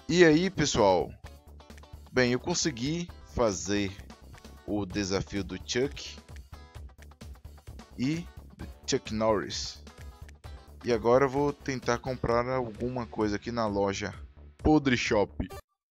E aí, pessoal? Bem, eu consegui fazer o desafio do Chuck e do Chuck Norris. E agora eu vou tentar comprar alguma coisa aqui na loja Podre Shop.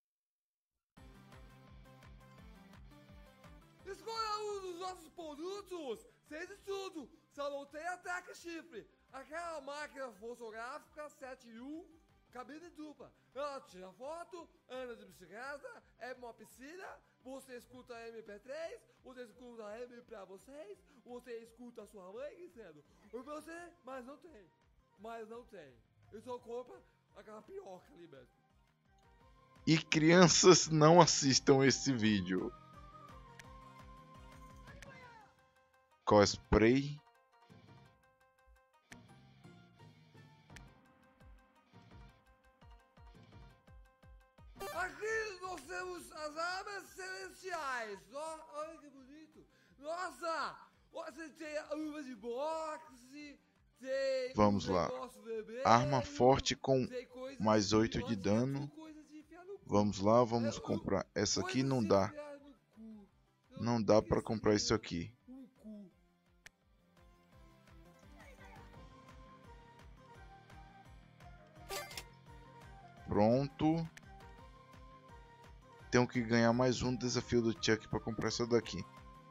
Escolha um dos nossos produtos, seja tudo, só não tem ataque chifre. Aquela máquina fotográfica 7 em 1, cabine dupla. Ela tira foto, anda de bicicleta, é uma piscina, você escuta MP3, você escuta M pra vocês, você escuta a sua mãe dizendo, você, mas não tem. Então compra aquela piroca ali mesmo. E crianças, não assistam esse vídeo. Cosplay. Aqui nós temos as armas celestiais. Olha que bonito. Nossa, você tem a luva de boxe, tem Vamos lá. Arma forte com mais 8 de dano. Vamos lá, vamos comprar. Essa aqui não dá. Não dá pra comprar isso aqui. Pronto. Tenho que ganhar mais um desafio do Chuck para comprar essa daqui.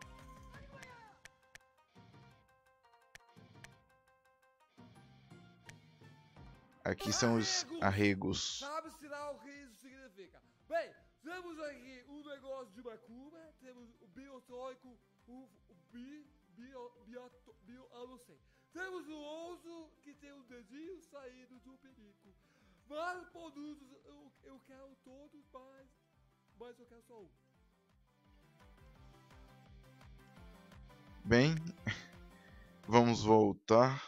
Aqui são os arregos. Sabe-se lá o que isso significa. Bem, temos aqui um negócio de macumba, temos o biotônico, eu não sei. Temos o osso que tem um dedinho saindo do perigo. Vários produtos, eu quero todos, mas eu quero só um. Bem, vamos voltar.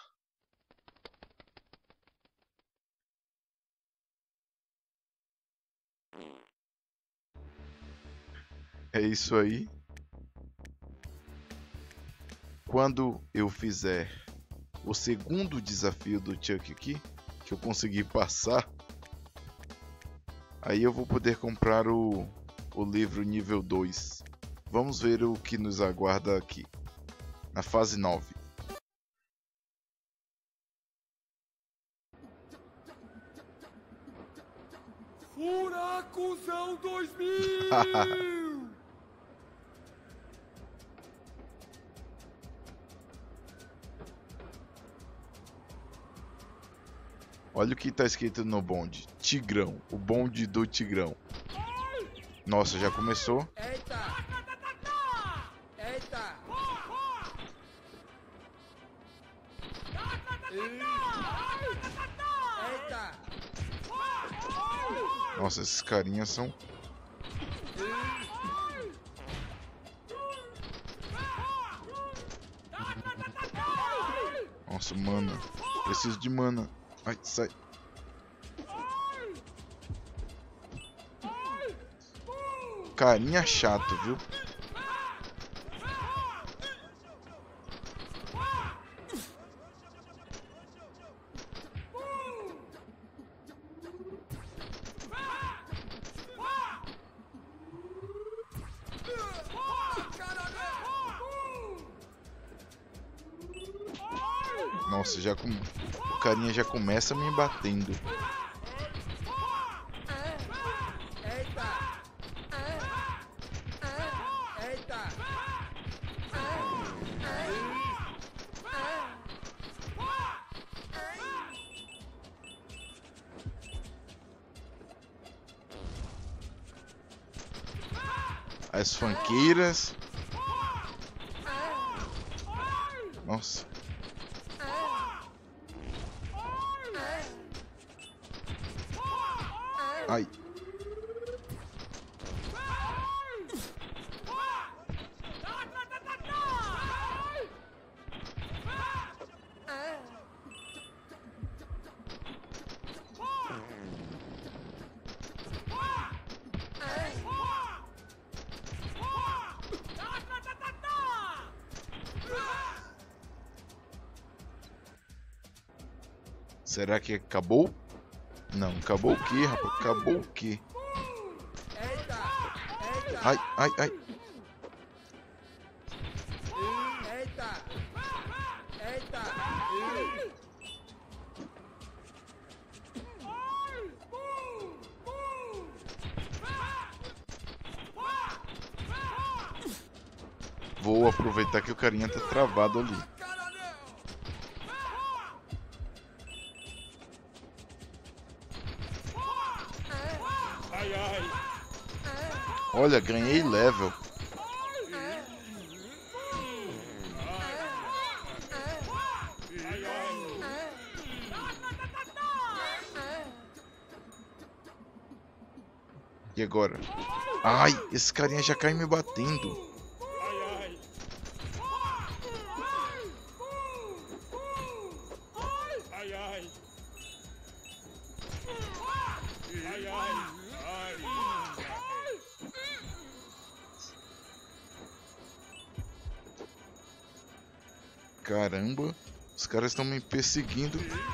É isso aí. Quando eu fizer o segundo desafio do Chuck aqui, que eu consegui passar, aí eu vou poder comprar o livro nível 2. Vamos ver o que nos aguarda aqui, na fase 9. Furacuzão 2000! Olha o que está escrito no bonde. Tigrão. O bonde do Tigrão. Nossa, já começou. Eita! Eita! Eita! Nossa, esses carinhas são... Nossa, mana. Preciso de mana. Ai, sai. Carinha chato, viu? Nossa, já o carinha já começa me batendo. As fanqueiras. Nossa. Ai. Será que acabou? Não, acabou o quê, rapaz? Acabou o quê? Eita! Eita! Ai, ai, ai. Eita! Eita! Vou aproveitar que o carinha tá travado ali. Ai, ai! Olha, ganhei level. E agora? Ai, esse carinha já cai me batendo. Caramba, os caras estão me perseguindo.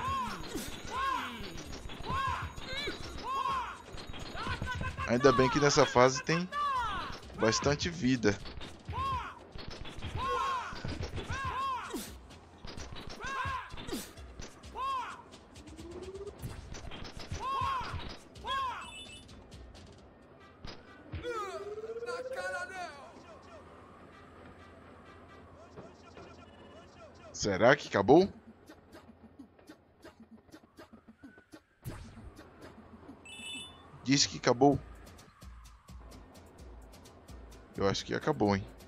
Ainda bem que nessa fase tem bastante vida. Será que acabou? Diz que acabou. Eu acho que acabou, hein?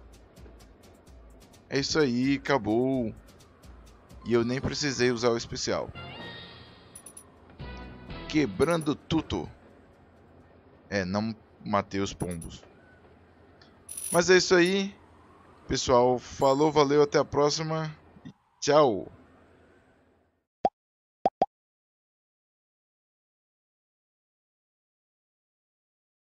É isso aí, acabou. E eu nem precisei usar o especial. Quebrando tudo. É, não matei os pombos. Mas é isso aí. Pessoal, falou, valeu, até a próxima. E tchau.